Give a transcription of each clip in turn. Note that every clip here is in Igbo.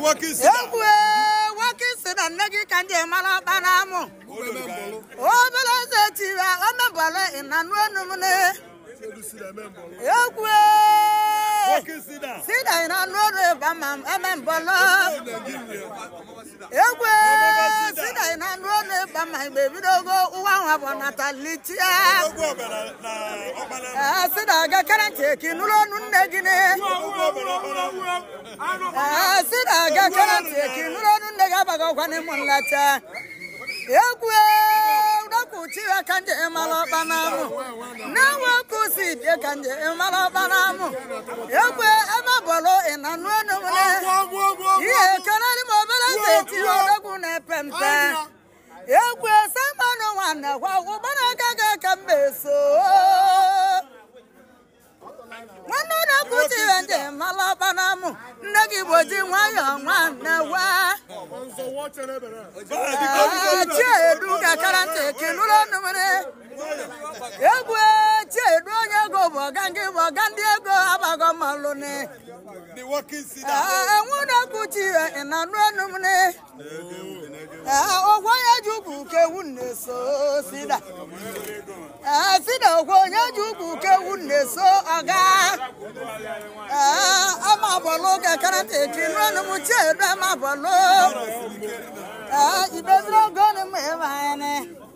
Wakisida nagi kanje mala banamu. Obele zetiwa amebale inanwenu mune. Yokwe. Sida inanwenu bamam amembala. Yokwe. Sida inanwenu bamam baby dogo uwa bonatalitia. Sida gakarante kinulo nunegine. Sida gakarante kinulo nunega bago kwane munlata. Yokwe. Kuchiwa kanje emalo banamu na wakusi de kanje emalo banamu yekwe emabolo enanwenu mune ye kanali mobala seti odagune pempe yekwe samano wana kwa ubana gaga kambeso Mwana kuchiwa nje emalo banamu ndagi boji nwayo mwana wa Chedu gakarante kinulo numere Yegwe chedu nyago bogandi ego abago malone The working sida Nwuna kuchiwa enanwa numere Ogwanya jubu ke wunne so sida Sida ogwanya jubu ke wunne so aga Amabolo gakarante kinulo numu chedu amabolo Ibezro gone mevane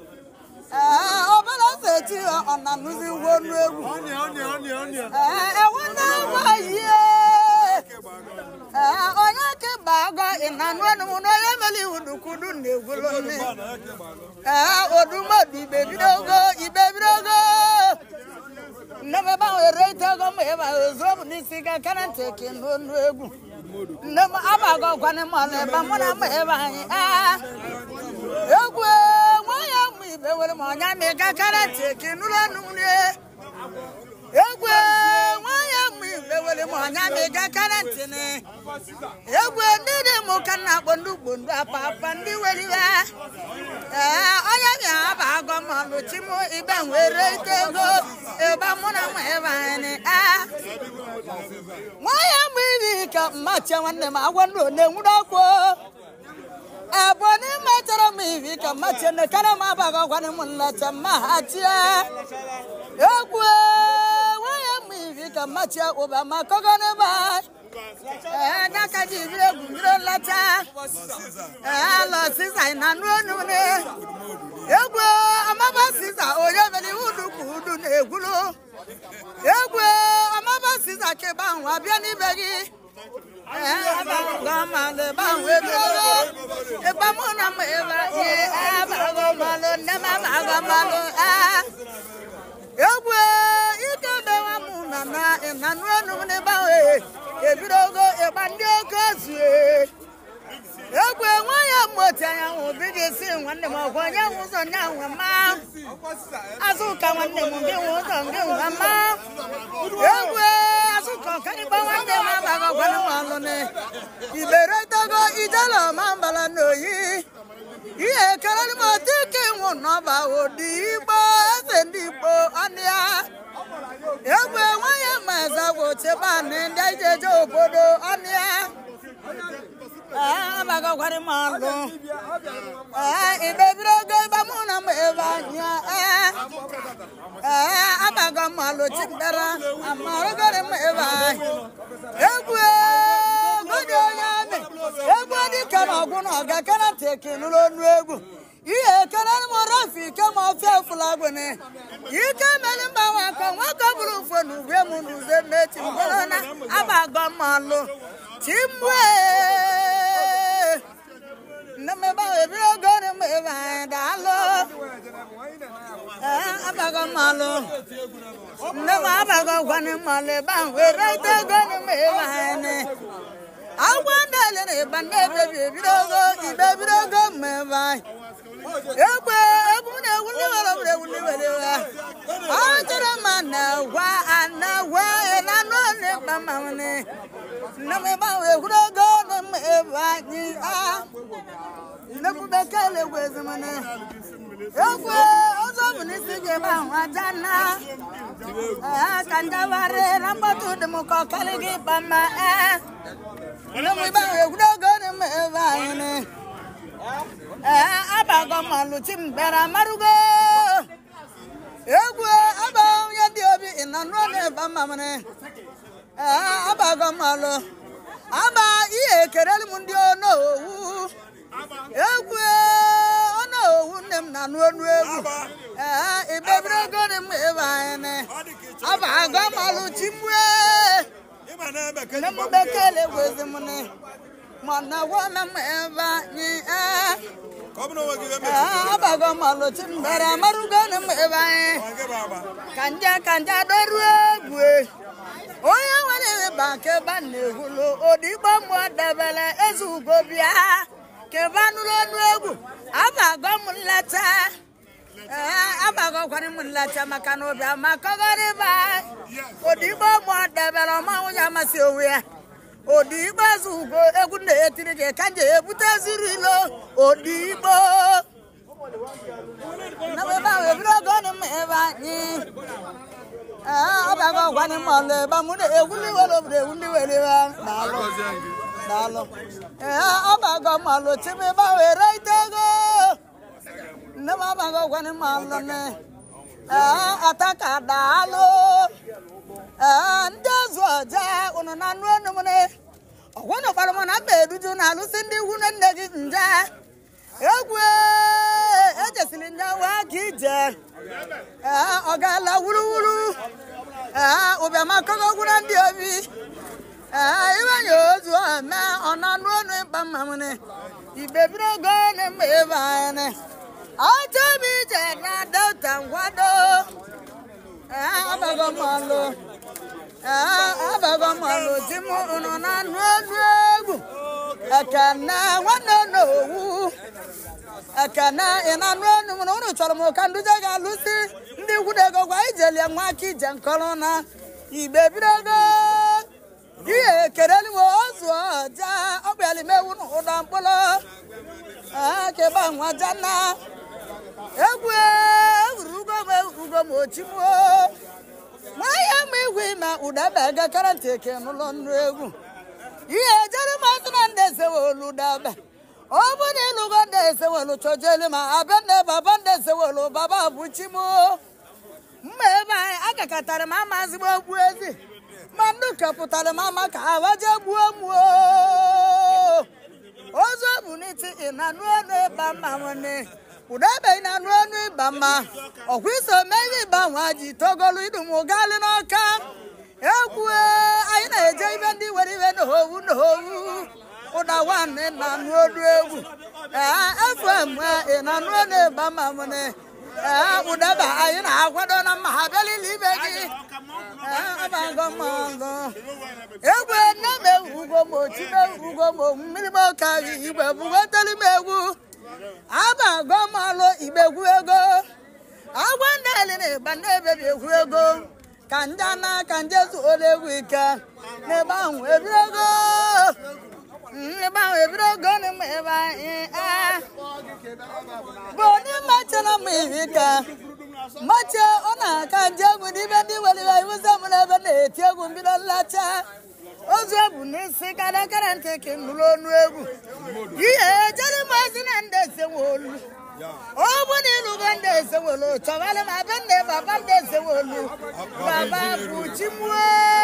Obala seti ona nuzi wonu ewu Ewona waye Onya ke baga inanwanu no yemeli udukudu negulone Oduma di bebidogo ibebidogo Nama we reita go meva zo nisiga kanante kinonu egu Nama abago kwane mole bamuna meva Yegwe waya mwibe wele monya mega karate kinula numne Yegwe waya mwibe wele monya mega karate ne Yegwe ndide mukana bondu apa ndi weliwa Oya ya abago molu chimu ibe were tego eba muna meva ne Waya mwibe ka macha wanne ma wando ne ngudako Abone matara mivi kama chene karama baga kwane mulata mahatia Yegwe waya mivi kama chia Obama kogone ba Naka jivile gundro lata Lo sisa inanwenu ne Yegwe amaba sisa oyeveli udu kudu negulu Yegwe amaba sisa keba wabiani begi Gamale bangwelo ebamona meva ye abagomalo nema bagamalo Yegwe itobe wa munana enanwenu ne bawe ebirogo ebandiogo zue Yegwe nwaya mota ya obigesi nwanne m okwanya uzo nyanwa ma Azuka nwanne m ngi uzo ngi ngama Yegwe azuka kaniba nwanne m abaga kwana malone Ibere tago ijalo mambala noyi Iye karani motike nwono ba odibo esendibo ania Yegwe nwaya maza wote bane ndajeje obodo ania Abaga kwari malo Ibebirogo ibamuna mevanya Abaga malo chindara Amarogore mevanya Yegwe Godo yame Yegwe di kama guno Gakana teke nulo nwegu Iye kanani morafi kama flagone Ike melimba waka buru fonu Vemu nuze meti mkolona Abaga malo Chimwe Nameba ebirogo nemeba dalo Abaga malo Nema abaga kwane male bangwe Raite gane meba ne Awandele ne bande ebirogo Ibebirogo meba Yegwe ebune wuli wele Ajara mana wa anawa enanone mamane Nameba ebirogo nemeba ni Nakubekele wezimane Yegwe ozo munisige ba wajana Kandavare rambatu de muko kaligi bama Nameba ebirogo abago malu chimbera marugo egwu aba onye dị obi ịnanụ na-eba mamane abago malu aba ihe kerelu m ndị onowu egwu onowu nne m na anụ onu egwu ibebere ego dị m ebe anyị abago malu chimwe nne m bekele gwezi m ne mana wona m ebe anyị abago malu chimbera marugo na m ebe anyị kanja doru egwu onye nwere ebe nke ba na-ehulu odigbo mmụọ debele ezugo bịa keba nụrụ ọnụ egwu abago m nleta abago kwani m nleta maka na obi amakọgọrịba odigbo mmụọ debele ọmanwụ ya amasị onwe ya odigbo ezugo egwu na-etiri gị ka nje ebute ziri ilo odigbo na ebe ahụ ebiri ogo na m ebe anyị abago kwani m ọlụ ebe mụ na egwuli were obodo egwuli were daalụ abago m ọlụ chime ebe ahụ ere itego nne m abago kwani m ọlụ ne ataka daalụ ndị ọzọ ọja unu na anụ ọnụ m ne ọgwụnụ gbara m na mba eduju na alụsị ndị ikwu nne gị nje egwu ejesiri nje waa ka ije ọ gaala wuruwuru ụbịamakọgọ gwụrụ ndị obi iwenye ozu eme ọ na anụ ọnụ ịkpa mma m ne ibebiri ogo na mma ebe anyị ọjọbi ije na delta ngwado abago malu ji m unu na anụ ọnụ egwu ekene nwanne n'owu ekene ị na anụ ọnụ m na unu chọrọ m ka ndụje ga-alụsi ndị gwudego gwa ijelie nwa aka ije nkọrọ na ibebiri ego ihe ekereli m ozu ọja ọbịalimewu ụdọ mkpụrụ keba nwa jana egwu ewurugo m ochimwo nwanyị ma igwe ma ụdaba gakara ntị eke n'ụlọ nnu egwu ihe ejere masị na ndị esewolu daba ọ bụ na ịlụgo ndị esewolu chọjeli ma abịa nne baba ndị esewolu baba abụchimo mma ebe anyị agakọtara m ama ezigbo ogbu ezi ma ndị kepụtara m ama ka awaje gbuo mụo ozu bụ n'iti ị na anụ ọnụ ịba mma nwanne ụdaba ị na anụ ọnụ ịba mma ọkwa iso meghe ịba nwa ji togolu idum gali n'ọka egwu anyị na-eje ibe ndị were ibe n'owu ụda nwanne na anụ ọnụ egwu fm ị na anụ ọnụ ịba mma nwanne ụdaba anyị na-akwado na mma ha bịalili ibe gị abago mmango egwu nne m ewugo m ochime ewugo m mmiri m ọka igbe bugoteli m egwu abago m alụ igbegwu ego agwa ndị eli na ịgba na-ebebi egwu ego ka nje na ka nje zuola egwu ike n'ebe ahụ ebiri ego ebe ahụ ebiri ego na m ebe anyị bụ onye machara m ihe ike mache ọ na-aka nje egwu n'ime ndị weliwe iwuze m n'ebe na-eti egwu mbido nlacha ozu ebu n'isi karakara ntị ka nụrụ ọnụ egwu ihe ejere mazi na ndị esewolu ọ bụ na ịlụgo ndị esewolu chọwalị ma be nne baba ndị esewolu baba bụ chimwe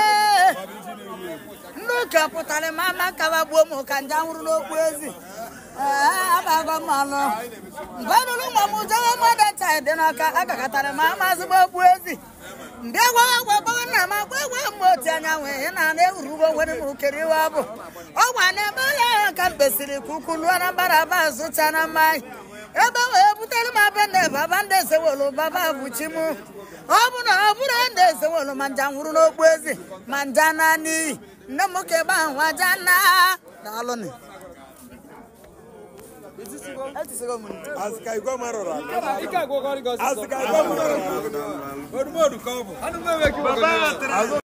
ndị ụka pụtara m ama kawa gbuo m ka nje nwụrụ n'okpu ezi abago mmanụ mgbe nụrụ nwa m jewe mmadụ ncha dị n'aka agakọtara m ama ezigbo okpu ezi ndị gwa nna m agwa egwe m otu anyanwụ ihe na na-ewurugo nwere m ukeriwe bụ ọgwa na ebe ụlọ ahụ ka m kpesịrị ka ukwu lụọ na mbaraba zụcha na mmanya ebe wee butere m abịa nne baba ndị esewolu baba bụchi m ọ bụ na ọ bụrụ ndị esewolu ma nja nwụrụ n'okpu ezi ma nja na n'iyi nne m ka ebe ahụ nwa jana daalụnụ Azika igwa marora. Ika go go go. Azika igwa marora. Odumodu kobo. Anu mewe ki.